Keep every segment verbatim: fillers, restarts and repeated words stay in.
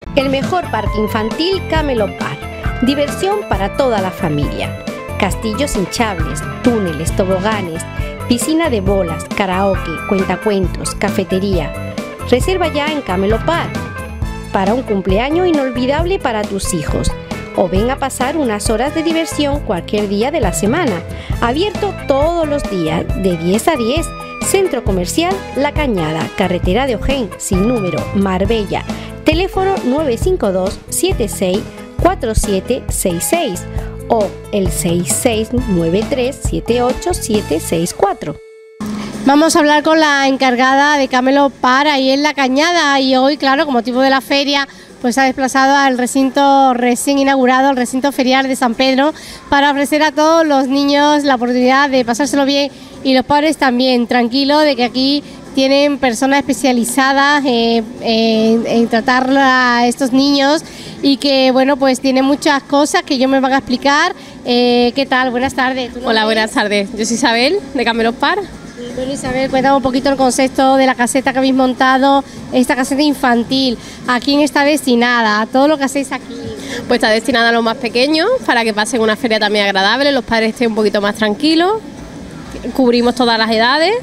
El mejor parque infantil Camelot Park. Diversión para toda la familia. Castillos hinchables, túneles, toboganes, piscina de bolas, karaoke, cuentacuentos, cafetería. Reserva ya en Camelot Park para un cumpleaños inolvidable para tus hijos. O ven a pasar unas horas de diversión cualquier día de la semana. Abierto todos los días de diez a diez. Centro Comercial La Cañada, carretera de Ojén, sin número, Marbella. Teléfono nueve cinco dos, siete seis, cuatro siete seis seis o el seis seis nueve tres, siete ocho siete seis cuatro. Vamos a hablar con la encargada de Camelot Park ahí en La Cañada, y hoy, claro, con motivo de la feria, pues se ha desplazado al recinto recién inaugurado, el recinto ferial de San Pedro, para ofrecer a todos los niños la oportunidad de pasárselo bien, y los padres también, tranquilo de que aquí tienen personas especializadas eh, en, en tratar a estos niños, y que bueno, pues tiene muchas cosas que ellos me van a explicar. Eh, ¿Qué tal? Buenas tardes. Hola, buenas tardes. Yo soy Isabel, de Camelot Park. Bueno, Isabel, cuéntame un poquito el concepto de la caseta que habéis montado, esta caseta infantil. ¿A quién está destinada? ¿A todo lo que hacéis aquí? Pues está destinada a los más pequeños, para que pasen una feria también agradable, los padres estén un poquito más tranquilos. Cubrimos todas las edades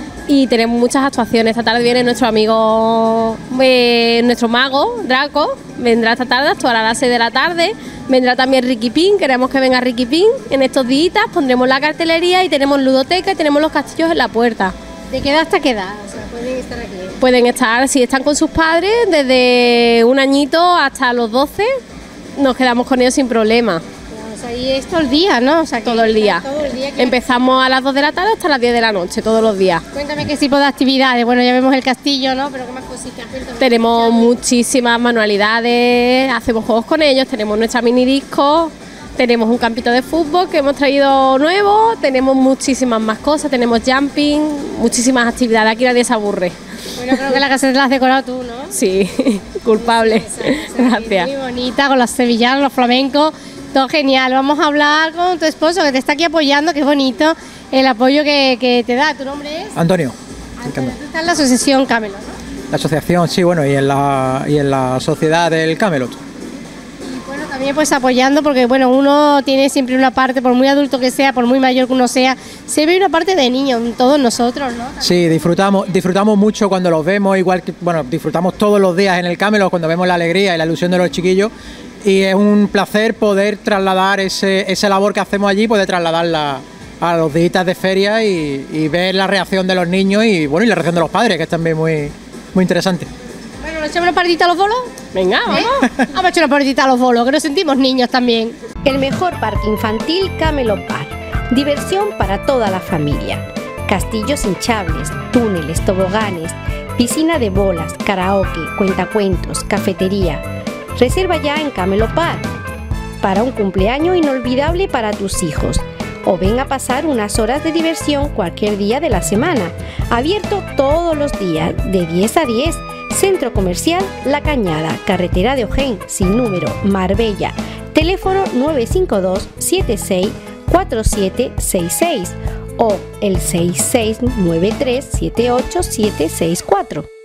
y tenemos muchas actuaciones. Esta tarde viene nuestro amigo, eh, nuestro mago, Draco, vendrá esta tarde, actuará a las seis de la tarde. Vendrá también Ricky Pin, queremos que venga Ricky Pin en estos días. Pondremos la cartelería y tenemos ludoteca y tenemos los castillos en la puerta. ¿De qué edad hasta qué edad? O sea, pueden estar aquí. Pueden estar, si están con sus padres, desde un añito hasta los doce, nos quedamos con ellos sin problema. O sea, y es todo el día, ¿no? O sea, que todo el día. Todo el día que... Empezamos a las dos de la tarde hasta las diez de la noche, todos los días. Cuéntame qué tipo de actividades. Bueno, ya vemos el castillo, ¿no? Pero qué más cositas. Cuéntame. Tenemos muchísimas manualidades, hacemos juegos con ellos, tenemos nuestra mini disco, tenemos un campito de fútbol que hemos traído nuevo, tenemos muchísimas más cosas, tenemos jumping, muchísimas actividades, aquí nadie se aburre. Bueno, creo que la caseta la has decorado tú, ¿no? Sí, culpable. Sí, sí, sí, gracias. Muy bonita, con los sevillanos, los flamencos. Todo genial. Vamos a hablar con tu esposo, que te está aquí apoyando, que es bonito el apoyo que, que te da. ¿Tu nombre es? Antonio. Antonio. Tú estás en la asociación Camelot, ¿no? La asociación, sí, bueno, y en la, y en la sociedad del Camelot. Y bueno, también pues apoyando, porque bueno, uno tiene siempre una parte, por muy adulto que sea, por muy mayor que uno sea, se ve una parte de niño, todos nosotros, ¿no? También. Sí, disfrutamos, disfrutamos mucho cuando los vemos, igual que, bueno, disfrutamos todos los días en el Camelot cuando vemos la alegría y la ilusión de los chiquillos. Y es un placer poder trasladar ese, esa labor que hacemos allí, poder trasladarla a los días de feria y, y ver la reacción de los niños y bueno, y la reacción de los padres, que es también muy, muy interesante. Bueno, ¿nos echamos una partidita a los bolos? Venga, vamos. ¿Eh? Vamos a echar una partidita a los bolos, que nos sentimos niños también. El mejor parque infantil Camelot Park. Diversión para toda la familia. Castillos hinchables, túneles, toboganes, piscina de bolas, karaoke, cuentacuentos, cafetería. Reserva ya en Camelot Park para un cumpleaños inolvidable para tus hijos. O ven a pasar unas horas de diversión cualquier día de la semana. Abierto todos los días de diez a diez. Centro Comercial La Cañada, carretera de Ojén, sin número, Marbella. Teléfono nueve cinco dos, siete seis, cuatro siete seis seis o el seis seis nueve tres, siete ocho siete seis cuatro.